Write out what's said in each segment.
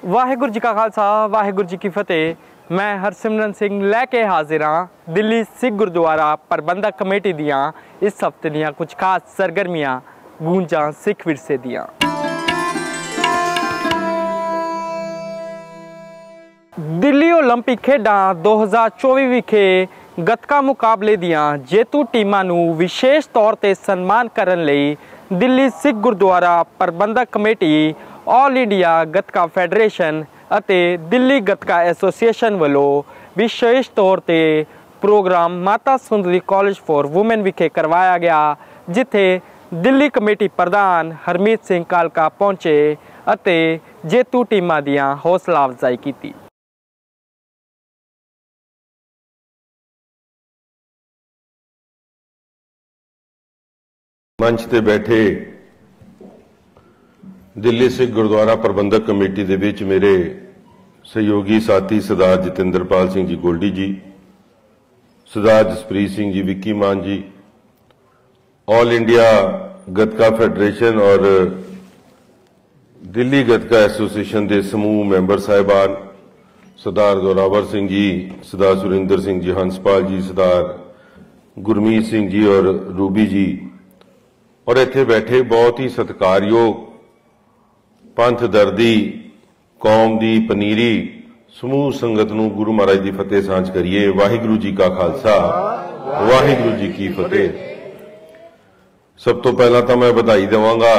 वाहिगुरू जी का खालसा वाहिगुरू जी की फतेह। मैं हरसिमरन सिंह लैके हाजिर हाँ दिल्ली सिख गुरुद्वारा प्रबंधक कमेटी दियाँ इस हफ्ते दियाँ कुछ खास सरगर्मियाँ गूंजा सिख विरसे दियाँ। दिल्ली ओलंपिक खेडां 2024 विखे गतका मुकाबले दियाँ जेतू टीमां नूं विशेष तौर ते सन्मान करन लई Delhi Sikh Gurdwara Prabandhak committee all India Gatka federation अते दिल्ली गतका एसोसीएशन वालों विशेष तौर ते programme Mata Sundari college for women विखे करवाया गया, जिथे दिल्ली कमेटी प्रधान हरमीत सिंह कालका पहुंचे अते जेतू टीमां दियां हौसला अफजाई की। मंच ते बैठे दिल्ली सिख गुरुद्वारा प्रबंधक कमेटी दे विच मेरे सहयोगी साथी सरदार जतिंदरपाल सिंह जी गोल्डी जी, सरदार Jasprit Singh ji Vicky Mann ji, all India Gatka federation और दिल्ली गतका एसोसीएशन के समूह मैंबर साहिबान, सरदार जोरावर सिंह जी, सरदार सुरिंदर सिंह जी, हंसपाल जी, सरदार गुरमीत सिंह जी और रूबी जी, और इत्थे बैठे बहुत ही सत्कारयोग पंथ दर्दी कौम दी पनीरी समूह संगत नूं गुरु महाराज दी फतेह सांझ करिए। वाहिगुरू जी का खालसा वाहिगुरू जी की फतेह। सब तो पहला तो मैं बधाई देवांगा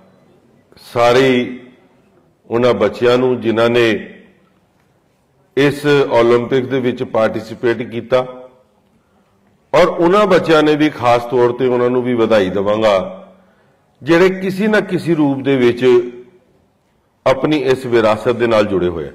सारे उन्हां बच्चियां नूं जिन्हां ने इस ओलंपिक दे विच पार्टिसिपेट किया, और उन्हां बच्चियां ने भी खास तौर पर उन्होंने भी बधाई देवांगा जिहड़े किसी न किसी रूप दे विच अपनी इस विरासत दे नाल जुड़े हुए,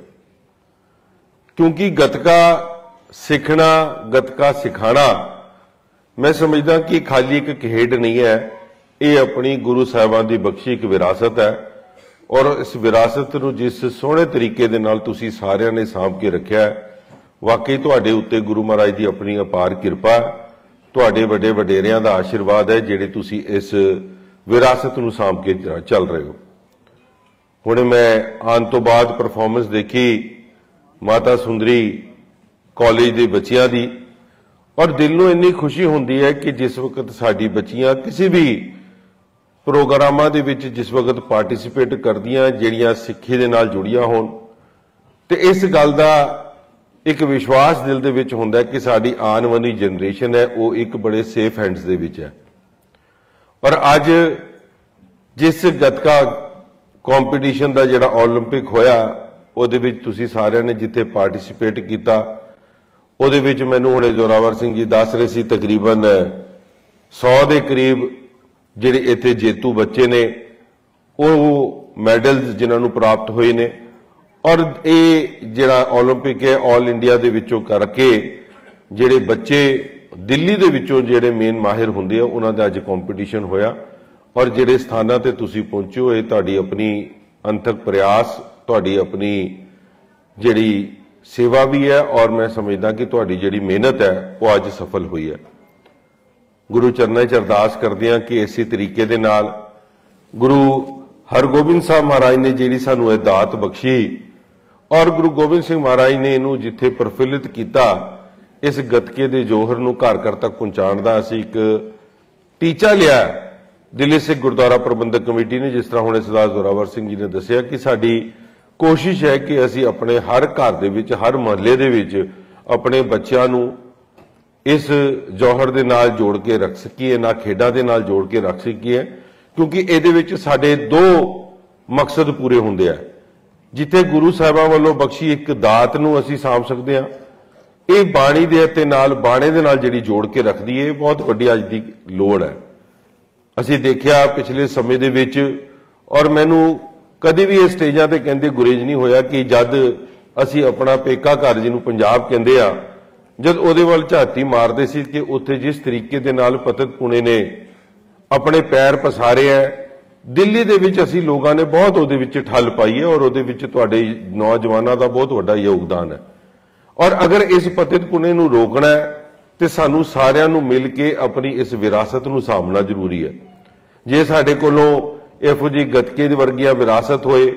क्योंकि गतका सीखना गतका सिखाना मैं समझदा कि खाली एक खेड नहीं है, ये अपनी गुरु साहिबान की बख्शी एक विरासत है। और इस विरासत नूं जिस सोहणे तरीके दे नाल तुसीं सारिआं ने सांभ के रखिआ है, वाकई तुहाडे उत्ते गुरु महाराज की अपनी अपार किरपा, तुहाडे वड्डे वडेरिਆਂ ਦਾ आशीर्वाद है जिहड़े तुसीं इस विरासत नूं सांभ के चल रहे हो। हुण मैं आने तो बाद परफॉर्मेंस देखी माता सुंदरी कॉलेज के बच्चियां दी, और दिल नूं इन्नी खुशी हुंदी है कि जिस वक्त साडी बच्चियां किसी भी प्रोग्रामां दे विच जिस वक्त पार्टिसिपेट करदियां जिहड़ियां सिੱਖੀ दे नाल जुड़ियां होण, ते इस गल दा एक विश्वास दिल दे विच हुंदा है कि साडी आने वाली जनरेशन है वो एक बड़े सेफ हैंड्स दे विच है। और अज जिस गतका कॉम्पीटिशन का जिहड़ा ओलंपिक होया उहदे विच तुसीं सारिआं ने जिथे पार्टिसिपेट किया, उहदे विच मैनूं हुणे जोरावर सिंह जी दस रहे सी तकरीबन 100 के करीब जिहड़े इत्थे जेतू बच्चे ने वो मैडल्स जिन्हां नूं प्राप्त होए ने। और ये जिहड़ा ओलंपिक है ऑल इंडिया दे विचों करके जिहड़े बच्चे दिल्ली दे विचों जिहड़े मेन माहिर हुंदे आ उन्हां दा अज कॉम्पीटिशन होया, और जिहड़े स्थानां ते तुसीं पहुंचे हो तुहाडी अपनी अंथक प्रयास तुहाडी अपनी जिहड़ी सेवा भी है, और मैं समझदा कि तुहाडी जिहड़ी मेहनत है वो अज सफल हुई है। गुरु चरनां 'च अरदास करदे हां कि इसी तरीके दे नाल गुरु हरगोबिंद साहब महाराज ने जिहड़ी सानूं इह दात बख्शी, और गुरु गोबिंद सिंह महाराज ने इनू जिथे प्रफुल्लित किया, इस गतके दे जोहर नूं घर घर तक पहुंचाउण दा असीं एक टीचा लिया दिल्ली सिख गुरुद्वारा प्रबंधक कमेटी ने। जिस तरह हुणे सरदार जोरावर सिंह जी ने दस्सिआ कि साडी कोशिश है कि असीं अपने हर घर दे विच हर महल्ले दे विच अपने बच्चिआं नूं इस जौहर दे नाल जोड़ के रख सकीए, ना खेडां दे नाल जोड़ के रख सकीए, क्योंकि इहदे विच साडे दो मकसद पूरे हुंदे आ। जिथे गुरु साहिबां वालों बख्शी एक दात नूं असीं सांभ सकदे हां, ਇਹ ਬਾਣੀ ਦੇ ਅਤੇ ਨਾਲ ਬਾਣੇ ਦੇ ਨਾਲ ਜਿਹੜੀ ਜੋੜ ਕੇ ਰੱਖਦੀ ਹੈ ਬਹੁਤ ਵੱਡੀ ਅੱਜ ਦੀ ਲੋੜ ਹੈ। ਅਸੀਂ ਦੇਖਿਆ ਪਿਛਲੇ ਸਮੇਂ ਦੇ ਵਿੱਚ, ਔਰ ਮੈਨੂੰ ਕਦੀ ਵੀ ਇਹ ਸਟੇਜਾਂ ਤੇ ਕਹਿੰਦੇ ਗੁਰੇਜ ਨਹੀਂ ਹੋਇਆ ਕਿ ਜਦ ਅਸੀਂ ਆਪਣਾ ਪੇਕਾ ਘਰ ਜਿਹਨੂੰ ਪੰਜਾਬ ਕਹਿੰਦੇ ਆ, ਜਦ ਉਹਦੇ ਵੱਲ ਝਾਤੀ ਮਾਰਦੇ ਸੀ ਕਿ ਉੱਥੇ ਜਿਸ ਤਰੀਕੇ ਦੇ ਨਾਲ ਪਤਿਤ ਪੁਣੇ ਨੇ ਆਪਣੇ ਪੈਰ ਪਸਾਰੇ ਹੈ, ਦਿੱਲੀ ਦੇ ਵਿੱਚ ਅਸੀਂ ਲੋਕਾਂ ਨੇ ਬਹੁਤ ਉਹਦੇ ਵਿੱਚ ਠੱਲ ਪਾਈ ਹੈ, ਔਰ ਉਹਦੇ ਵਿੱਚ ਤੁਹਾਡੇ ਨੌਜਵਾਨਾਂ ਦਾ ਬਹੁਤ ਵੱਡਾ ਯੋਗਦਾਨ ਹੈ। और अगर इस पतित पुणे नूं रोकना है तो सानू सारिआं नूं मिल के अपनी इस विरासत नूं सामना जरूरी है। जे साडे कोलों इहो जी गतके दी वर्गियां विरासत होए,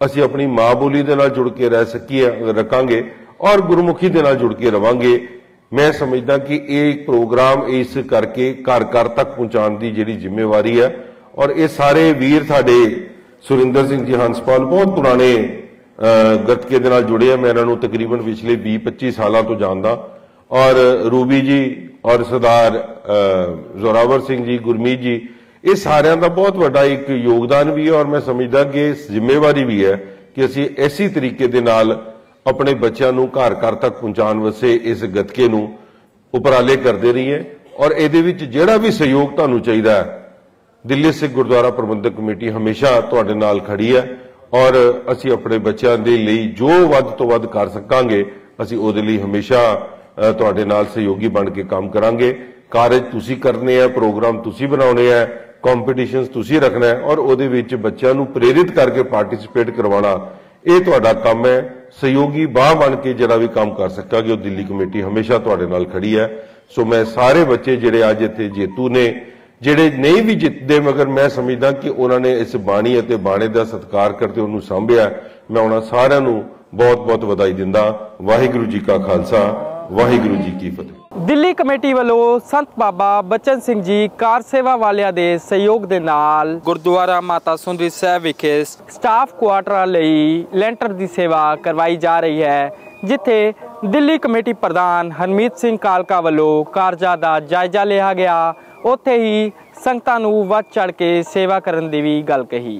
ਅਸੀਂ ਆਪਣੀ ਮਾਂ ਬੋਲੀ ਦੇ ਨਾਲ ਜੁੜ ਕੇ ਰਹਿ ਸਕੀਏ ਰੱਖਾਂਗੇ ਔਰ ਗੁਰਮੁਖੀ ਦੇ ਨਾਲ ਜੁੜ ਕੇ ਰਵਾਂਗੇ। ਮੈਂ ਸਮਝਦਾ ਕਿ ਇਹ ਪ੍ਰੋਗਰਾਮ ਇਸ ਕਰਕੇ ਘਰ ਘਰ ਤੱਕ ਪਹੁੰਚਾਉਣ ਦੀ ਜਿਹੜੀ ਜ਼ਿੰਮੇਵਾਰੀ ਹੈ ਔਰ ਇਹ ਸਾਰੇ ਵੀਰ ਸਾਡੇ ਸੁਰਿੰਦਰ ਸਿੰਘ ਜੀ ਹੰਸਪਾਲ ਬਹੁਤ ਪੁਰਾਣੇ ਗੱਤਕੇ ਦੇ ਨਾਲ ਜੁੜੇ ਆ। ਮੈਂ ਇਹਨਾਂ ਨੂੰ ਤਕਰੀਬਨ ਪਿਛਲੇ 20-25 ਸਾਲਾਂ ਤੋਂ ਜਾਣਦਾ ਔਰ ਰੂਬੀ ਜੀ ਔਰ ਸਰਦਾਰ ਜ਼ੋਰਾਵਰ ਸਿੰਘ ਜੀ, ਗੁਰਮੀਤ ਜੀ, ਇਹ ਸਾਰਿਆਂ ਦਾ ਬਹੁਤ ਵੱਡਾ ਇੱਕ ਯੋਗਦਾਨ ਵੀ ਹੈ ਔਰ ਮੈਂ ਸਮਝਦਾ ਕਿ ਜ਼ਿੰਮੇਵਾਰੀ ਵੀ ਹੈ ਕਿ ਅਸੀਂ ਐਸੀ ਤਰੀਕੇ ਦੇ ਨਾਲ ਆਪਣੇ ਬੱਚਿਆਂ ਨੂੰ ਘਰ ਘਰ ਤੱਕ ਪਹੁੰਚਾਉਣ ਵਾਸਤੇ ਇਸ ਗੱਤਕੇ ਨੂੰ ਉਪਰਾਲੇ ਕਰਦੇ ਰਹੀਏ ਔਰ ਇਹਦੇ ਵਿੱਚ ਜਿਹੜਾ ਵੀ ਸਹਿਯੋਗ ਤੁਹਾਨੂੰ ਚਾਹੀਦਾ ਹੈ, ਦਿੱਲੀ ਸਿੱਖ ਗੁਰਦੁਆਰਾ ਪ੍ਰਬੰਧਕ ਕਮੇਟੀ ਹਮੇਸ਼ਾ ਤੁਹਾਡੇ ਨਾਲ ਖੜੀ ਹੈ ਔਰ ਅਸੀਂ ਆਪਣੇ ਬੱਚਿਆਂ ਦੇ ਲਈ ਜੋ ਵੱਧ ਤੋਂ ਵੱਧ ਕਰ ਸਕਾਂਗੇ ਅਸੀਂ ਉਹਦੇ ਲਈ ਹਮੇਸ਼ਾ ਤੁਹਾਡੇ ਨਾਲ ਸਹਿਯੋਗੀ ਬਣ ਕੇ ਕੰਮ ਕਰਾਂਗੇ। ਕਾਰਜ ਤੁਸੀਂ ਕਰਨੇ ਆ, ਪ੍ਰੋਗਰਾਮ ਤੁਸੀਂ ਬਣਾਉਣੇ ਆ, ਕੰਪੀਟੀਸ਼ਨਸ ਤੁਸੀਂ ਰੱਖਣਾ ਹੈ ਔਰ ਉਹਦੇ ਵਿੱਚ ਬੱਚਿਆਂ ਨੂੰ ਪ੍ਰੇਰਿਤ ਕਰਕੇ ਪਾਰਟਿਸਿਪੇਟ ਕਰਵਾਉਣਾ ਇਹ ਤੁਹਾਡਾ ਕੰਮ ਹੈ। ਸਹਿਯੋਗੀ ਬਾਹ ਬਣ ਕੇ ਜਿਹੜਾ ਵੀ ਕੰਮ ਕਰ ਸਕਾਂਗੇ ਉਹ ਦਿੱਲੀ ਕਮੇਟੀ ਹਮੇਸ਼ਾ ਤੁਹਾਡੇ ਨਾਲ ਖੜੀ ਹੈ। ਸੋ ਮੈਂ ਸਾਰੇ ਬੱਚੇ ਜਿਹੜੇ ਅੱਜ ਇੱਥੇ ਜੇਤੂ ਨੇ, ਜਿਹੜੇ ਨਹੀਂ ਵੀ ਜਿੱਤਦੇ, ਮਗਰ ਮੈਂ ਸਮਝਦਾ ਕਿ ਉਹਨਾਂ ਨੇ ਇਸ ਬਾਣੀ ਅਤੇ ਬਾਣੇ ਦਾ ਸਤਿਕਾਰ ਕਰਦੇ ਉਹਨੂੰ ਸਾਂਭਿਆ, ਮੈਂ ਉਹਨਾਂ ਸਾਰਿਆਂ ਨੂੰ ਬਹੁਤ ਬਹੁਤ ਵਧਾਈ ਦਿੰਦਾ। ਵਾਹਿਗੁਰੂ ਜੀ ਕਾ ਖਾਲਸਾ, ਵਾਹਿਗੁਰੂ ਜੀ ਕੀ ਫਤਿਹ। ਦਿੱਲੀ ਕਮੇਟੀ ਵੱਲੋਂ ਸੰਤ ਬਾਬਾ ਬਚਨ ਸਿੰਘ ਜੀ ਕਾਰ ਸੇਵਾ ਵਾਲਿਆਂ ਦੇ ਸਹਿਯੋਗ ਦੇ ਨਾਲ ਗੁਰਦੁਆਰਾ ਮਾਤਾ ਸੁੰਦਰੀ ਸਾਹਿਬ ਵਿਖੇ ਸਟਾਫ ਕੁਆਟਰਾਂ ਲਈ ਲੈਂਟਰ ਦੀ ਸੇਵਾ ਕਰਵਾਈ ਜਾ ਰਹੀ ਹੈ, ਜਿੱਥੇ ਦਿੱਲੀ ਕਮੇਟੀ ਪ੍ਰਧਾਨ ਹਰਮੀਤ ਸਿੰਘ ਕਾਲਕਾ ਵੱਲੋਂ ਕਾਰਜਾਂ ਦਾ ਜਾਇਜ਼ਾ ਲਿਆ ਗਿਆ। ਉੱਥੇ ਹੀ ਸੰਗਤਾਂ ਨੂੰ ਵੱਧ ਚੜ ਕੇ ਸੇਵਾ ਕਰਨ ਦੀ ਵੀ ਗੱਲ ਕਹੀ।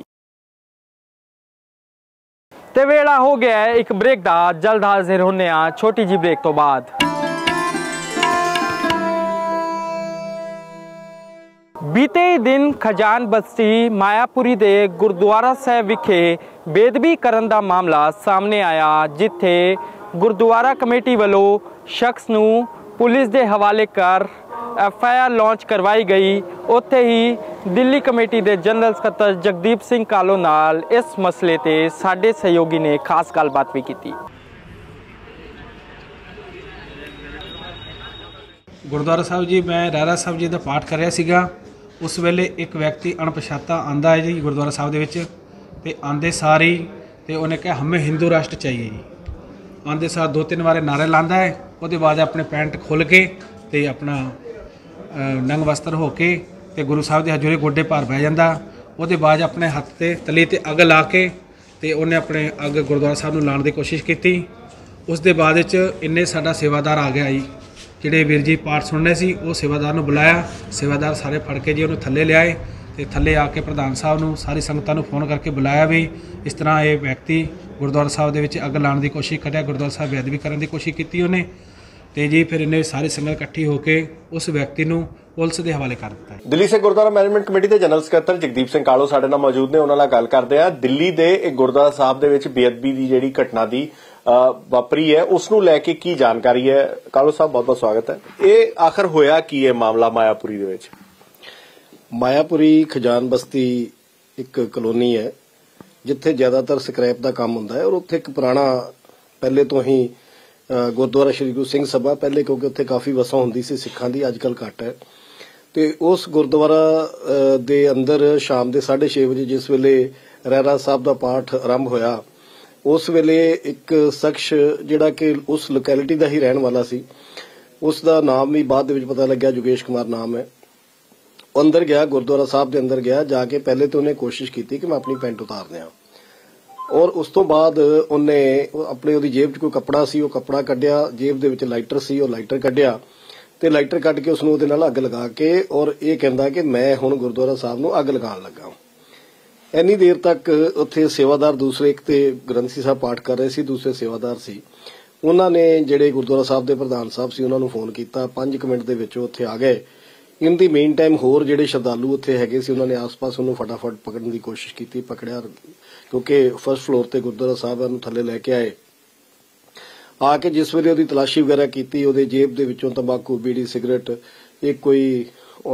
ਤੇ ਵੇਲਾ ਹੋ ਗਿਆ ਇੱਕ ਬ੍ਰੇਕ ਦਾ, ਜਲਦ ਹਾਜ਼ਰ ਹੁੰਦੇ ਆ ਛੋਟੀ ਜੀ ਬ੍ਰੇਕ ਤੋਂ ਬਾਅਦ। ਬੀਤੇ ਦਿਨ ਖਜਾਨ ਬਸਤੀ ਮਾਇਆਪੁਰੀ ਦੇ ਗੁਰਦੁਆਰਾ ਸਾਹਿਬ ਵਿਖੇ ਬੇਅਦਬੀ ਕਰਨ ਦਾ ਮਾਮਲਾ ਸਾਹਮਣੇ ਆਇਆ, ਜਿੱਥੇ ਗੁਰਦੁਆਰਾ ਕਮੇਟੀ ਵੱਲੋਂ ਸ਼ਖਸ ਨੂੰ ਪੁਲਿਸ ਦੇ ਹਵਾਲੇ ਕਰ FIR ਲਾਂਚ ਕਰਵਾਈ ਗਈ। ਉੱਥੇ ਹੀ ਦਿੱਲੀ ਕਮੇਟੀ ਦੇ ਜਨਰਲ ਸਕੱਤਰ ਜਗਦੀਪ ਸਿੰਘ ਕਾਲੋ ਨਾਲ ਇਸ ਮਸਲੇ ਤੇ ਸਾਡੇ ਸਹਿਯੋਗੀ ਨੇ ਖਾਸ ਗੱਲਬਾਤ ਵੀ ਕੀਤੀ। ਗੁਰਦੁਆਰਾ ਸਾਹਿਬ ਜੀ, ਮੈਂ ਰਹਿਰਾ ਸਾਹਿਬ ਜੀ ਦਾ ਪਾਠ ਕਰ ਰਿਹਾ ਸੀਗਾ। ਉਸ ਵੇਲੇ ਇੱਕ ਵਿਅਕਤੀ ਅਣਪਛਾਤਾ ਆਂਦਾ ਹੈ ਜੀ ਗੁਰਦੁਆਰਾ ਸਾਹਿਬ ਦੇ ਵਿੱਚ, ਤੇ ਆਂਦੇ ਸਾਰੀ ਤੇ ਉਹਨੇ ਕਿਹਾ ਹਮੇ ਹਿੰਦੂ ਰਾਸ਼ਟਰ ਚਾਹੀਏ ਜੀ। ਆਂਦੇ ਸਾਰ 2-3 ਵਾਰੇ ਨਾਰੇ ਲਾਉਂਦਾ ਹੈ। ਉਹਦੇ ਬਾਅਦ ਆਪਣੇ ਪੈਂਟ ਖੋਲ੍ਹ ਕੇ ਤੇ ਆਪਣਾ ਨੰਗ ਵਸਤਰ ਹੋ ਕੇ ਤੇ ਗੁਰੂ ਸਾਹਿਬ ਦੇ ਹਜ਼ੂਰੇ ਗੋਡੇ ਭਾਰ ਬਹਿ ਜਾਂਦਾ। ਉਹਦੇ ਬਾਅਦ ਆਪਣੇ ਹੱਥ ਤੇ ਤਲੀ ਤੇ ਅੱਗ ਲਾ ਕੇ ਤੇ ਉਹਨੇ ਆਪਣੇ ਅੱਗ ਗੁਰਦੁਆਰਾ ਸਾਹਿਬ ਨੂੰ ਲਾਉਣ ਦੀ ਕੋਸ਼ਿਸ਼ ਕੀਤੀ। ਉਸ ਦੇ ਬਾਅਦ ਵਿੱਚ ਇੰਨੇ ਸਾਡਾ ਸੇਵਾਦਾਰ ਆ ਗਿਆ ਜੀ, ਜਿਹੜੇ ਵੀਰ ਜੀ ਪਾਠ ਸੁਣਨੇ ਸੀ, ਉਹ ਸੇਵਾਦਾਰ ਨੂੰ ਬੁਲਾਇਆ। ਸੇਵਾਦਾਰ ਸਾਰੇ ਫੜ ਕੇ ਜੀ ਉਹਨੂੰ ਥੱਲੇ ਲਿਆਏ ਤੇ ਥੱਲੇ ਆ ਕੇ ਪ੍ਰਧਾਨ ਸਾਹਿਬ ਨੂੰ ਸਾਰੀ ਸੰਗਤਾਂ ਨੂੰ ਫੋਨ ਕਰਕੇ ਬੁਲਾਇਆ ਵੀ ਇਸ ਤਰ੍ਹਾਂ ਇਹ ਵਿਅਕਤੀ ਗੁਰਦੁਆਰਾ ਸਾਹਿਬ ਦੇ ਵਿੱਚ ਅੱਗ ਲਾਉਣ ਦੀ ਕੋਸ਼ਿਸ਼ ਕਰਿਆ, ਗੁਰਦੁਆਰਾ ਸਾਹਿਬ ਬੇਅਦਬੀ ਕਰਨ ਦੀ ਕੋਸ਼ਿਸ਼ ਕੀਤੀ ਉਹਨੇ। ਤੇ ਜੀ ਫਿਰ ਇਹਨੇ ਸਾਰੀ ਸੰਗਤ ਇਕੱਠੀ ਹੋ ਕੇ ਉਸ ਵਿਅਕਤੀ ਨੂੰ ਪੁਲਿਸ ਦੇ ਹਵਾਲੇ ਕਰ ਦਿੱਤਾ। ਦਿੱਲੀ ਸਿੱਖ ਗੁਰਦੁਆਰਾ ਮੈਨੇਜਮੈਂਟ ਕਮੇਟੀ ਦੇ ਜਨਰਲ ਸਕੱਤਰ ਜਗਦੀਪ ਸਿੰਘ ਕਾਲੋ ਸਾਡੇ ਨਾਲ ਮੌਜੂਦ ਨੇ, ਉਹਨਾਂ ਨਾਲ ਗੱਲ ਕਰਦੇ ਆ। ਦਿੱਲੀ ਦੇ ਇੱਕ ਗੁਰਦੁਆਰਾ ਸਾਹਿਬ ਦੇ ਵਿੱਚ ਬੇਅਦਬੀ ਦੀ ਜਿਹੜੀ ਘਟਨਾ ਦੀ ਵਾਪਰੀ ਹੈ ਉਸ ਨੂੰ ਲੈ ਕੇ ਕੀ ਜਾਣਕਾਰੀ ਹੈ? ਕਾਲੋ ਸਾਹਿਬ, ਬਹੁਤ ਬਹੁਤ ਸਵਾਗਤ ਹੈ। ਇਹ ਆਖਰ ਹੋਇਆ ਕੀ ਹੈ ਮਾਮਲਾ ਮਾਇਆਪੁਰੀ ਦੇ ਵਿੱਚ? ਮਾਇਆਪੁਰੀ ਖਜਾਨ ਬਸਤੀ ਇੱਕ ਕਲੋਨੀ ਹੈ ਜਿੱਥੇ ਜ਼ਿਆਦਾਤਰ ਸਕ੍ਰੈਪ ਦਾ ਕੰਮ ਹੁੰਦਾ ਹੈ, ਔਰ ਉੱਥੇ ਇੱਕ ਪੁਰਾਣਾ ਪਹਿਲੇ ਤੋਂ ਹੀ ਗੁਰਦੁਆਰਾ ਸ਼੍ਰੀ ਗੁਰੂ ਸਿੰਘ ਸਭਾ, ਪਹਿਲੇ ਕਿਉਂਕਿ ਉੱਥੇ ਕਾਫੀ ਵਸੋਂ ਹੁੰਦੀ ਸੀ ਸਿੱਖਾਂ ਦੀ, ਅੱਜ ਕੱਲ੍ਹ ਘੱਟ ਹੈ। ਤੇ ਉਸ ਗੁਰਦੁਆਰਾ ਦੇ ਅੰਦਰ ਸ਼ਾਮ ਦੇ 6:30 ਵਜੇ ਜਿਸ ਵੇਲੇ ਰਹਿਰਾ ਸਾਹਿਬ ਦਾ ਪਾਠ ਆਰੰਭ ਹੋਇਆ, ਉਸ ਵੇਲੇ ਇੱਕ ਸ਼ਖਸ ਜਿਹੜਾ ਕਿ ਉਸ ਲੋਕੈਲਿਟੀ ਦਾ ਹੀ ਰਹਿਣ ਵਾਲਾ ਸੀ, ਉਸ ਦਾ ਨਾਮ ਵੀ ਬਾਅਦ ਦੇ ਵਿੱਚ ਪਤਾ ਲੱਗਿਆ ਯੋਗੇਸ਼ ਕੁਮਾਰ ਨਾਮ ਹੈ, ਉਹ ਅੰਦਰ ਗਿਆ, ਗੁਰਦੁਆਰਾ ਸਾਹਿਬ ਦੇ ਅੰਦਰ ਗਿਆ। ਜਾ ਕੇ ਪਹਿਲੇ ਤਾਂ ਉਹਨੇ ਕੋਸ਼ਿਸ਼ ਕੀਤੀ ਕਿ ਮੈਂ ਆਪਣੀ ਪੈਂਟ ਉਤਾਰ ਦਿਆਂ, ਔਰ ਉਸ ਤੋਂ ਬਾਅਦ ਉਹਨੇ ਆਪਣੇ ਉਹਦੀ ਜੇਬ 'ਚ ਕੋਈ ਕੱਪੜਾ ਸੀ, ਉਹ ਕੱਪੜਾ ਕੱਢਿਆ, ਜੇਬ ਦੇ ਵਿੱਚ ਲਾਈਟਰ ਸੀ, ਉਹ ਲਾਈਟਰ ਕੱਢਿਆ ਤੇ ਲਾਈਟਰ ਕੱਢ ਕੇ ਉਸ ਨੂੰ ਉਹਦੇ ਨਾਲ ਅੱਗ ਲਗਾ ਕੇ, ਔਰ ਇਹ ਕਹਿੰਦਾ ਕਿ ਮੈਂ ਹੁਣ ਗੁਰਦੁਆਰਾ ਸਾਹਿਬ ਨੂੰ ਅੱਗ ਲਗਾਉਣ ਲੱਗਾ। ਇੰਨੀ ਦੇਰ ਤੱਕ ਉੱਥੇ ਸੇਵਾਦਾਰ ਦੂਸਰੇ, ਇੱਕ ਤੇ ਗ੍ਰੰਥੀ ਸਾਹਿਬ ਪਾਠ ਕਰ ਰਹੇ ਸੀ, ਦੂਸਰੇ ਸੇਵਾਦਾਰ ਸੀ, ਉਹਨਾਂ ਨੇ ਜਿਹੜੇ ਗੁਰਦੁਆਰਾ ਸਾਹਿਬ ਦੇ ਪ੍ਰਧਾਨ ਸਾਹਿਬ ਸੀ ਉਹਨਾਂ ਨੂੰ ਫੋਨ ਕੀਤਾ। 5 ਮਿੰਟ ਦੇ ਵਿੱਚ ਉੱਥੇ ਆ ਗਏ। ਇਨ ਦੀ ਮੇਨ ਟਾਈਮ ਹੋਰ ਜਿਹੜੇ ਸ਼ਰਧਾਲੂ ਉੱਥੇ ਹੈਗੇ ਸੀ ਉਹਨਾਂ ਨੇ ਆਸ-ਪਾਸ ਉਹਨੂੰ ਫਟਾਫਟ ਪਕੜਨ ਦੀ ਕੋਸ਼ਿਸ਼ ਕੀਤੀ, ਪਕੜਿਆ, ਕਿਉਂਕਿ ਫਸਟ ਫਲੋਰ ਤੇ ਗੁਰਦੁਆਰਾ ਸਾਹਿਬ ਨੂੰ ਥੱਲੇ ਲੈ ਕੇ ਆਏ। ਆ ਕੇ ਜਿਸ ਵੇਲੇ ਉਹਦੀ ਤਲਾਸ਼ੀ ਵਗੈਰਾ ਕੀਤੀ, ਉਹਦੇ ਜੇਬ ਦੇ ਵਿੱਚੋਂ ਤੰਬਾਕੂ, ਬੀੜੀ, ਸਿਗਰਟ, ਇੱਕ ਕੋਈ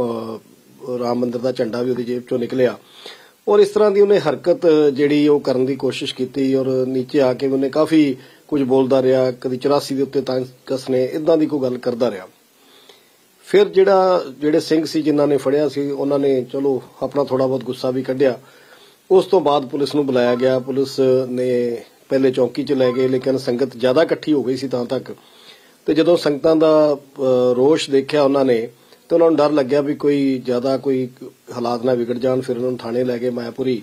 ਰਾਮ ਮੰਦਿਰ ਦਾ ਝੰਡਾ ਵੀ ਉਹਦੀ ਜੇਬ ਚੋਂ ਨਿਕਲਿਆ, ਔਰ ਇਸ ਤਰ੍ਹਾਂ ਦੀ ਉਹਨੇ ਹਰਕਤ ਜਿਹੜੀ ਉਹ ਕਰਨ ਦੀ ਕੋਸ਼ਿਸ਼ ਕੀਤੀ। ਔਰ ਨੀਚੇ ਆ ਕੇ ਉਹਨੇ ਕਾਫੀ ਕੁਝ ਬੋਲਦਾ ਰਿਹਾ, ਕਦੀ 84 ਦੇ ਉੱਤੇ ਤਾਂ ਕਸਨੇ, ਇਦਾਂ ਦੀ ਕੋਈ ਗੱਲ ਕਰਦਾ ਰਿਹਾ। ਫਿਰ ਜਿਹੜੇ ਸਿੰਘ ਸੀ ਜਿਨ੍ਹਾਂ ਨੇ ਫੜਿਆ ਸੀ, ਉਹਨਾਂ ਨੇ ਚਲੋ ਆਪਣਾ ਥੋੜਾ ਬਹੁਤ ਗੁੱਸਾ ਵੀ ਕੱਢਿਆ ਉਸ ਤੋਂ ਬਾਅਦ ਪੁਲਿਸ ਨੂੰ ਬੁਲਾਇਆ ਗਿਆ। ਪੁਲਿਸ ਨੇ ਪਹਿਲੇ ਚੌਂਕੀ 'ਚ ਲੈ ਗਏ, ਲੇਕਿਨ ਸੰਗਤ ਜ਼ਿਆਦਾ ਇਕੱਠੀ ਹੋ ਗਈ ਸੀ ਤਾਂ ਤੱਕ। ਤੇ ਜਦੋਂ ਸੰਗਤਾਂ ਦਾ ਰੋਸ਼ ਦੇਖਿਆ ਉਹਨਾਂ ਨੇ, ਤੇ ਉਹਨਾਂ ਨੂੰ ਡਰ ਲੱਗਿਆ ਵੀ ਕੋਈ ਜ਼ਿਆਦਾ ਕੋਈ ਹਾਲਾਤ ਨਾ ਵਿਗੜ ਜਾਣ। ਫਿਰ ਉਹਨਾਂ ਨੂੰ ਥਾਣੇ ਲੈ ਗਏ ਮਾਇਆਪੁਰੀ।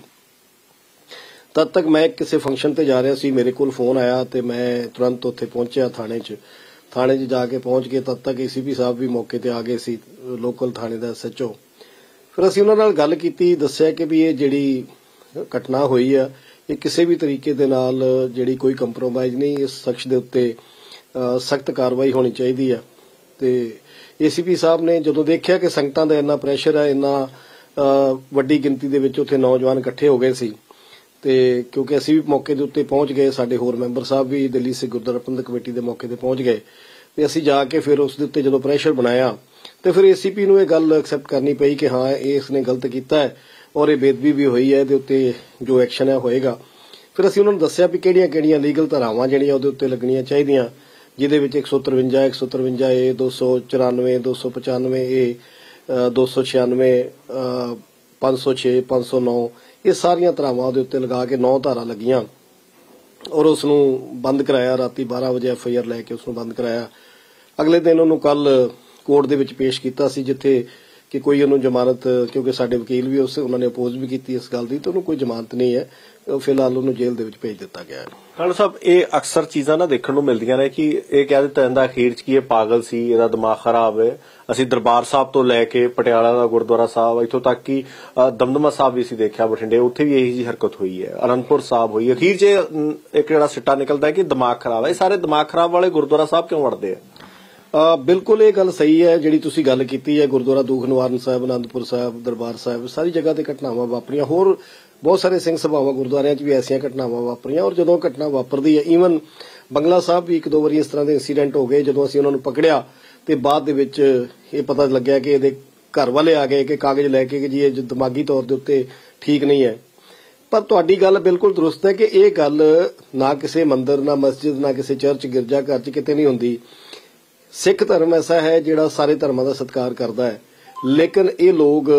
ਤਦ ਤੱਕ ਮੈਂ ਕਿਸੇ ਫੰਕਸ਼ਨ ਤੇ ਜਾ ਰਿਹਾ ਸੀ, ਮੇਰੇ ਕੋਲ ਫੋਨ ਆਇਆ ਤੇ ਮੈਂ ਤੁਰੰਤ ਉੱਥੇ ਪਹੁੰਚਿਆ ਥਾਣੇ 'ਚ ਜਾ ਕੇ ਪਹੁੰਚ ਕੇ ਤਦ ਤੱਕ ACP ਸਾਹਿਬ ਵੀ ਮੌਕੇ ਤੇ ਆ ਗਏ ਸੀ, ਲੋਕਲ ਥਾਣੇ ਦਾ SHO। ਫਿਰ ਅਸੀਂ ਉਹਨਾਂ ਨਾਲ ਗੱਲ ਕੀਤੀ, ਦੱਸਿਆ ਕਿ ਵੀ ਇਹ ਜਿਹੜੀ ਘਟਨਾ ਹੋਈ ਆ ਇਹ ਕਿਸੇ ਵੀ ਤਰੀਕੇ ਦੇ ਨਾਲ ਜਿਹੜੀ ਕੋਈ ਕੰਪਰੋਮਾਈਜ਼ ਨਹੀਂ, ਇਸ ਸ਼ਖਸ ਦੇ ਉੱਤੇ ਸਖਤ ਕਾਰਵਾਈ ਹੋਣੀ ਚਾਹੀਦੀ ਆ। ਤੇ ACP ਸਾਹਿਬ ਨੇ ਜਦੋਂ ਦੇਖਿਆ ਕਿ ਸੰਗਤਾਂ ਦਾ ਇੰਨਾ ਪ੍ਰੈਸ਼ਰ ਹੈ, ਇੰਨਾ ਵੱਡੀ ਗਿਣਤੀ ਦੇ ਵਿੱਚ ਉੱਥੇ ਨੌਜਵਾਨ ਇਕੱਠੇ ਹੋ ਗਏ ਸੀ, ਤੇ ਕਿਉਂਕਿ ਅਸੀਂ ਵੀ ਮੌਕੇ ਦੇ ਉੱਤੇ ਪਹੁੰਚ ਗਏ, ਸਾਡੇ ਹੋਰ ਮੈਂਬਰ ਸਾਹਿਬ ਵੀ ਦਿੱਲੀ ਸਿੱਖ ਗੁਰਦੁਆਰਾ ਪ੍ਰਬੰਧਕ ਕਮੇਟੀ ਦੇ ਮੌਕੇ ਤੇ ਪਹੁੰਚ ਗਏ, ਤੇ ਅਸੀਂ ਜਾ ਕੇ ਫਿਰ ਉਸ ਦੇ ਉੱਤੇ ਜਦੋਂ ਪ੍ਰੈਸ਼ਰ ਬਣਾਇਆ ਤੇ ਫਿਰ ACP ਨੂੰ ਇਹ ਗੱਲ ਐਕਸੈਪਟ ਕਰਨੀ ਪਈ ਕਿ ਹਾਂ ਇਸ ਨੇ ਗਲਤ ਕੀਤਾ ਹੈ ਔਰ ਇਹ ਬੇਅਦਬੀ ਵੀ ਹੋਈ ਹੈ, ਇਹਦੇ ਉੱਤੇ ਜੋ ਐਕਸ਼ਨ ਹੈ ਹੋਏਗਾ। ਫਿਰ ਅਸੀਂ ਉਹਨਾਂ ਨੂੰ ਦੱਸਿਆ ਵੀ ਕਿਹੜੀਆਂ ਲੀਗਲ ਧਾਰਾਵਾਂ ਜਿਹੜੀਆਂ ਉਹਦੇ ਉੱਤੇ ਲੱਗਣੀਆਂ ਚਾਹੀਦੀਆਂ, ਜਿਹਦੇ ਵਿੱਚ 153 153A 294 295A 296 506 509 ਇਹ ਸਾਰੀਆਂ ਧਾਰਾਵਾਂ ਉਹਦੇ ਉੱਤੇ ਲਗਾ ਕੇ 9 ਧਾਰਾ ਲੱਗੀਆਂ ਔਰ ਉਸ ਨੂੰ ਬੰਦ ਕਰਾਇਆ। ਰਾਤੀ 12 ਵਜੇ FIR ਲੈ ਕੇ ਉਸ ਨੂੰ ਬੰਦ ਕਰਾਇਆ। ਅਗਲੇ ਦਿਨ ਉਹਨੂੰ ਕੱਲ ਕੋਰਟ ਦੇ ਵਿੱਚ ਪੇਸ਼ ਕੀਤਾ ਸੀ, ਜਿੱਥੇ ਕਿ ਕੋਈ ਉਹਨੂੰ ਜ਼ਮਾਨਤ, ਕਿਉਂਕਿ ਸਾਡੇ ਵਕੀਲ ਵੀ ਉਹਨਾਂ ਨੇ ਅਪੋਜ਼ ਵੀ ਕੀਤੀ ਇਸ ਗੱਲ ਦੀ, ਤੇ ਉਹਨੂੰ ਕੋਈ ਜ਼ਮਾਨਤ ਨਹੀਂ ਹੈ। ਫਿਲਹਾਲ ਉਹਨੂੰ ਜੇਲ੍ਹ ਦੇ ਵਿੱਚ ਭੇਜ ਦਿੱਤਾ ਗਿਆ ਹੈ। ਖਾਲਸਾ ਸਾਹਿਬ, ਇਹ ਅਕਸਰ ਚੀਜ਼ਾਂ ਨਾ ਦੇਖਣ ਨੂੰ ਮਿਲਦੀਆਂ ਨੇ ਕਿ ਇਹ ਕਹਿ ਦਿੱਤਾ ਜਾਂਦਾ ਅਖੀਰ 'ਚ ਕਿ ਇਹ ਪਾਗਲ ਸੀ, ਇਹਦਾ ਦਿਮਾਗ ਖਰਾਬ ਹੈ। ਅਸੀਂ ਦਰਬਾਰ ਸਾਹਿਬ ਤੋਂ ਲੈ ਕੇ ਪਟਿਆਲਾ ਦਾ ਗੁਰਦੁਆਰਾ ਸਾਹਿਬ, ਇੱਥੋਂ ਤੱਕ ਕਿ ਦਮਦਮਾ ਸਾਹਿਬ ਵੀ ਅਸੀਂ ਦੇਖਿਆ ਬਠਿੰਡੇ, ਉੱਥੇ ਵੀ ਇਹੀ ਜਿਹੀ ਹਰਕਤ ਹੋਈ ਹੈ। ਅਨੰਦਪੁਰ ਸਾਹਿਬ ਹੋਈ। ਅਖੀਰ 'ਚ ਇੱਕ ਜਿਹੜਾ ਸਿੱਟਾ ਨਿਕਲਦਾ ਹੈ ਕਿ ਦਿਮਾਗ ਖਰਾਬ ਹੈ। ਇਹ ਸਾਰੇ ਦਿਮਾਗ ਖਰਾਬ ਵਾਲੇ ਗੁਰਦੁਆਰਾ ਸਾਹਿਬ ਕਿਉਂ ਵੜਦੇ ਆ? ਬਿਲਕੁਲ ਇਹ ਗੱਲ ਸਹੀ ਹੈ ਜਿਹੜੀ ਤੁਸੀਂ ਗੱਲ ਕੀਤੀ ਹੈ। ਗੁਰਦੁਆਰਾ ਦੂਖ ਨਿਵਾਰਨ ਸਾਹਿਬ, ਅਨੰਦਪੁਰ ਸਾਹਿਬ, ਦਰਬਾਰ ਸਾਹਿਬ, ਸਾਰੀ ਜਗ੍ਹਾ ਤੇ ਘਟਨਾਵਾਂ ਵਾਪਰੀਆਂ। ਹੋਰ ਬਹੁਤ ਸਾਰੇ ਸਿੰਘ ਸਭਾਵਾਂ ਗੁਰਦੁਆਰਿਆਂ 'ਚ ਵੀ ਐਸੀਆਂ ਘਟਨਾਵਾਂ ਵਾਪਰੀਆਂ। ਔਰ ਜਦੋਂ ਘਟਨਾ ਵਾਪਰਦੀ ਹੈ, ਈਵਨ ਬੰਗਲਾ ਸਾਹਿਬ ਵੀ 1-2 ਵਾਰੀ ਇਸ ਤਰ੍ਹਾਂ ਦੇ ਇੰਸੀਡੈਂਟ ਹੋ ਗਏ, ਜਦੋਂ ਅਸੀਂ ਉਹਨਾਂ ਨੂੰ ਪਕੜਿਆ ਤੇ ਬਾਅਦ ਦੇ ਵਿੱਚ ਇਹ ਪਤਾ ਲੱਗਿਆ ਕਿ ਇਹਦੇ ਘਰ ਵਾਲੇ ਆ ਗਏ ਕਿ ਕਾਗਜ਼ ਲੈ ਕੇ ਕਿ ਜੀ ਇਹ ਦਿਮਾਗੀ ਤੌਰ ਦੇ ਉੱਤੇ ਠੀਕ ਨਹੀਂ ਹੈ। ਪਰ ਤੁਹਾਡੀ ਗੱਲ ਬਿਲਕੁਲ ਦਰੁਸਤ ਹੈ ਕਿ ਇਹ ਗੱਲ ਨਾ ਕਿਸੇ ਮੰਦਿਰ, ਨਾ ਮਸਜਿਦ, ਨਾ ਕਿਸੇ ਚਰਚ, ਗਿਰਜਾ ਘਰ 'ਚ ਕਿਤੇ ਨਹੀਂ ਹੁੰਦੀ। ਸਿੱਖ ਧਰਮ ਐਸਾ ਹੈ ਜਿਹੜਾ ਸਾਰੇ ਧਰਮਾਂ ਦਾ ਸਤਿਕਾਰ ਕਰਦਾ ਹੈ, ਲੇਕਿਨ ਇਹ ਲੋਕ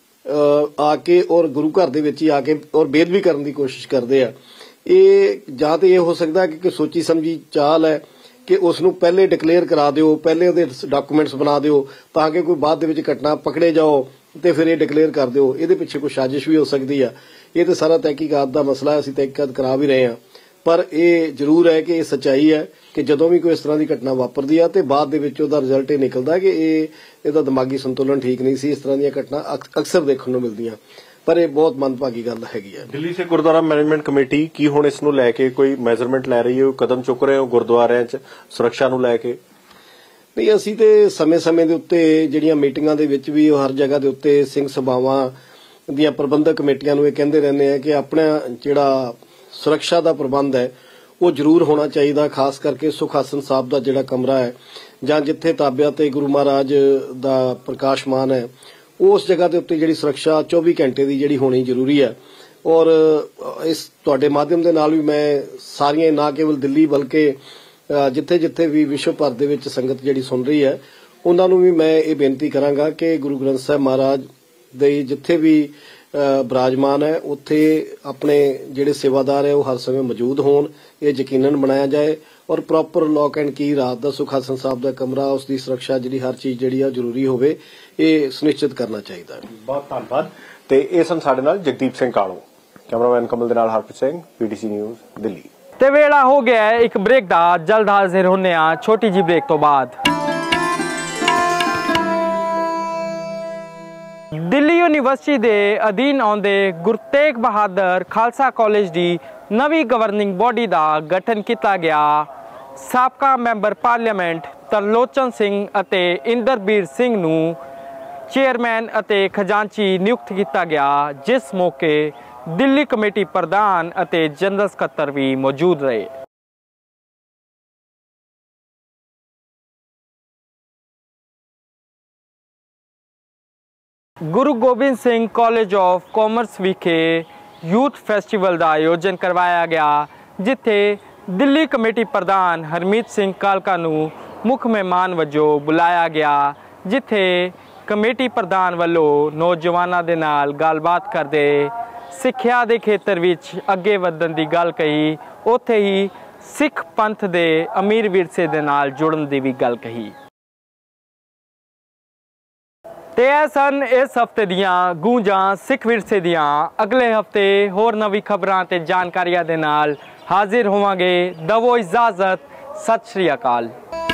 ਆ ਕੇ ਔਰ ਗੁਰੂ ਘਰ ਦੇ ਵਿੱਚ ਹੀ ਆ ਕੇ ਔਰ ਬੇਅਦਬੀ ਕਰਨ ਦੀ ਕੋਸ਼ਿਸ਼ ਕਰਦੇ ਆ। ਇਹ ਜਾਂ ਤੇ ਇਹ ਹੋ ਸਕਦਾ ਕਿ ਸੋਚੀ ਸਮਝੀ ਚਾਲ ਹੈ ਕਿ ਉਸ ਨੂੰ ਪਹਿਲੇ ਡਿਕਲੇਅਰ ਕਰਾ ਦਿਓ, ਪਹਿਲੇ ਉਹਦੇ ਡਾਕੂਮੈਂਟਸ ਬਣਾ ਦਿਓ ਤਾਂ ਕਿ ਕੋਈ ਬਾਅਦ ਦੇ ਵਿੱਚ ਘਟਨਾ ਪਕੜੇ ਜਾਓ ਤੇ ਫਿਰ ਇਹ ਡਿਕਲੇਅਰ ਕਰ ਦਿਓ। ਇਹਦੇ ਪਿੱਛੇ ਕੋਈ ਸਾਜ਼ਿਸ਼ ਵੀ ਹੋ ਸਕਦੀ ਆ। ਇਹ ਤਾਂ ਸਾਰਾ ਤਹਿਕੀਕਾਤ ਦਾ ਮਸਲਾ ਹੈ, ਅਸੀਂ ਤਹਿਕੀਕਾਤ ਕਰਾ ਵੀ ਰਹੇ ਹਾਂ। ਪਰ ਇਹ ਜ਼ਰੂਰ ਹੈ ਕਿ ਇਹ ਸੱਚਾਈ ਹੈ ਕਿ ਜਦੋਂ ਵੀ ਕੋਈ ਇਸ ਤਰ੍ਹਾਂ ਦੀ ਘਟਨਾ ਵਾਪਰਦੀ ਆ ਤੇ ਬਾਅਦ ਦੇ ਵਿੱਚ ਉਹਦਾ ਰਿਜ਼ਲਟ ਇਹ ਨਿਕਲਦਾ ਕਿ ਇਹਦਾ ਦਿਮਾਗੀ ਸੰਤੁਲਨ ਠੀਕ ਨਹੀਂ ਸੀ। ਇਸ ਤਰ੍ਹਾਂ ਦੀਆਂ ਘਟਨਾ ਅਕਸਰ ਦੇਖਣ ਨੂੰ ਮਿਲਦੀਆਂ, ਪਰ ਇਹ ਬਹੁਤ ਮੰਦਭਾਗੀ ਗੱਲ ਹੈਗੀ ਹੈ। ਦਿੱਲੀ ਸਿੱਖ ਗੁਰਦੁਆਰਾ ਮੈਨੇਜਮੈਂਟ ਕਮੇਟੀ ਕੀ ਹੁਣ ਇਸ ਨੂੰ ਲੈ ਕੇ ਕੋਈ ਮੈਜ਼ਰਮੈਂਟ ਲੈ ਰਹੀ ਹੈ, ਕਦਮ ਚੁੱਕ ਰਹੇ ਹੋ ਗੁਰਦੁਆਰਿਆਂ 'ਚ ਸੁਰੱਖਿਆ ਨੂੰ ਲੈ ਕੇ? ਨਹੀਂ, ਅਸੀਂ ਤੇ ਸਮੇਂ-ਸਮੇਂ ਦੇ ਉੱਤੇ ਜਿਹੜੀਆਂ ਮੀਟਿੰਗਾਂ ਦੇ ਵਿੱਚ ਵੀ ਹਰ ਜਗ੍ਹਾ ਦੇ ਉੱਤੇ ਸਿੰਘ ਸਭਾਵਾਂ ਦੀਆਂ ਪ੍ਰਬੰਧਕ ਕਮੇਟੀਆਂ ਨੂੰ ਇਹ ਕਹਿੰਦੇ ਰਹਿੰਦੇ ਆ ਕਿ ਆਪਣਾ ਜਿਹੜਾ ਸੁਰੱਖਿਆ ਦਾ ਪ੍ਰਬੰਧ ਹੈ ਉਹ ਜ਼ਰੂਰ ਹੋਣਾ ਚਾਹੀਦਾ। ਖਾਸ ਕਰਕੇ ਸੁਖ ਆਸਨ ਸਾਹਿਬ ਦਾ ਜਿਹੜਾ ਕਮਰਾ ਹੈ ਜਾਂ ਜਿੱਥੇ ਤਾਬਿਆ ਤੇ ਗੁਰੂ ਮਹਾਰਾਜ ਦਾ ਪ੍ਰਕਾਸ਼ਮਾਨ ਹੈ, ਉਸ ਜਗ੍ਹਾ ਦੇ ਉੱਤੇ ਜਿਹੜੀ ਸੁਰੱਖਿਆ 24 ਘੰਟੇ ਦੀ ਜਿਹੜੀ ਹੋਣੀ ਜ਼ਰੂਰੀ ਹੈ। ਔਰ ਇਸ ਤੁਹਾਡੇ ਮਾਧਿਅਮ ਦੇ ਨਾਲ ਵੀ ਮੈਂ ਸਾਰੀਆਂ, ਨਾ ਕੇਵਲ ਦਿੱਲੀ ਬਲਕਿ ਜਿੱਥੇ ਵੀ ਵਿਸ਼ਵ ਭਰ ਦੇ ਵਿੱਚ ਸੰਗਤ ਜਿਹੜੀ ਸੁਣ ਰਹੀ ਹੈ, ਉਹਨਾਂ ਨੂੰ ਵੀ ਮੈਂ ਇਹ ਬੇਨਤੀ ਕਰਾਂਗਾ ਕਿ ਗੁਰੂ ਗ੍ਰੰਥ ਸਾਹਿਬ ਮਹਾਰਾਜ ਦੇ ਜਿੱਥੇ ਵੀ ਬਿਰਾਜਮਾਨ ਹੈ ਉੱਥੇ ਆਪਣੇ ਜਿਹੜੇ ਸੇਵਾਦਾਰ ਹੈ ਉਹ ਹਰ ਸਮੇਂ ਮੌਜੂਦ ਹੋਣ, ਇਹ ਯਕੀਨਨ ਬਣਾਇਆ ਜਾਏ। ਔਰ ਪ੍ਰੋਪਰ ਲੌਕ ਐਂਡ ਕੀ ਰਾਤ ਦਾ ਸੁਖ ਆਸਨ ਸਾਹਿਬ ਦਾ ਕਮਰਾ, ਉਸ ਦੀ ਸੁਰੱਖਿਆ ਜਿਹੜੀ ਹਰ ਚੀਜ਼ ਜਿਹੜੀ ਆ ਜ਼ਰੂਰੀ ਹੋਵੇ, ਇਹ ਸੁਨਿਸ਼ਚਿਤ ਕਰਨਾ ਚਾਹੀਦਾ ਹੈ। ਬਹੁਤ ਧੰਨਵਾਦ। ਤੇ ਇਹ ਸਨ ਸਾਡੇ ਨਾਲ ਜਗਦੀਪ ਸਿੰਘ ਕਾਲੋ, ਕੈਮਰਾਮੈਨ ਕਮਲ ਦੇ ਨਾਲ ਹਰਪ੍ਰੀਤ ਸਿੰਘ, PTC ਨਿਊਜ਼ ਦਿੱਲੀ। ਤੇ ਵੇਲਾ ਹੋ ਗਿਆ ਇੱਕ ਬ੍ਰੇਕ ਦਾ, ਜਲਦ ਹਾਜ਼ਰ ਹੁੰਨੇ ਆ ਛੋਟੀ ਜੀ ਬ੍ਰੇਕ ਤੋਂ ਬਾਅਦ। ਦਿੱਲੀ ਯੂਨੀਵਰਸਿਟੀ ਦੇ ਅਧੀਨ ਆਉਂਦੇ ਗੁਰੂ ਤੇਗ ਬਹਾਦਰ ਖਾਲਸਾ ਕਾਲਜ ਦੀ ਨਵੀਂ ਗਵਰਨਿੰਗ ਬੋਡੀ ਦਾ ਗਠਨ ਕੀਤਾ ਗਿਆ। ਸਾਬਕਾ ਮੈਂਬਰ ਪਾਰਲੀਮੈਂਟ ਤਰਲੋਚਨ ਸਿੰਘ ਅਤੇ ਇੰਦਰਬੀਰ ਸਿੰਘ ਨੂੰ ਚੇਅਰਮੈਨ ਅਤੇ ਖਜ਼ਾਨਚੀ ਨਿਯੁਕਤ ਕੀਤਾ ਗਿਆ, ਜਿਸ ਮੌਕੇ ਦਿੱਲੀ ਕਮੇਟੀ ਪ੍ਰਧਾਨ ਅਤੇ ਜਨਰਲ ਸਕੱਤਰ ਵੀ ਮੌਜੂਦ ਰਹੇ। Guru Gobind Singh college of commerce ਵਿਖੇ ਯੂਥ ਫੈਸਟੀਵਲ ਦਾ ਆਯੋਜਨ ਕਰਵਾਇਆ ਗਿਆ, ਜਿੱਥੇ ਦਿੱਲੀ ਕਮੇਟੀ ਪ੍ਰਧਾਨ ਹਰਮੀਤ ਸਿੰਘ ਕਾਲਕਾ ਨੂੰ ਮੁੱਖ ਮਹਿਮਾਨ ਵਜੋਂ ਬੁਲਾਇਆ ਗਿਆ, ਜਿੱਥੇ ਕਮੇਟੀ ਪ੍ਰਧਾਨ ਵੱਲੋਂ ਨੌਜਵਾਨਾਂ ਦੇ ਨਾਲ ਗੱਲਬਾਤ ਕਰਦੇ ਸਿੱਖਿਆ ਦੇ ਖੇਤਰ ਵਿੱਚ ਅੱਗੇ ਵਧਣ ਦੀ ਗੱਲ ਕਹੀ, ਉੱਥੇ ਹੀ ਸਿੱਖ ਪੰਥ ਦੇ ਅਮੀਰ ਵਿਰਸੇ ਦੇ ਨਾਲ ਜੁੜਨ ਦੀ ਵੀ ਗੱਲ ਕਹੀ। ਤੇ ਇਹ ਸਨ ਇਸ ਹਫਤੇ ਦੀਆਂ ਗੂੰਜਾਂ ਸਿੱਖ ਵਿਰਸੇ ਦੀਆਂ। ਅਗਲੇ ਹਫਤੇ ਹੋਰ ਨਵੀਂ ਖਬਰਾਂ ਤੇ ਜਾਣਕਾਰੀਆਂ ਦੇ ਨਾਲ ਹਾਜ਼ਰ ਹੋਵਾਂਗੇ। ਦਵੋ ਇਜਾਜ਼ਤ। ਸਤਿ ਸ਼੍ਰੀ ਅਕਾਲ।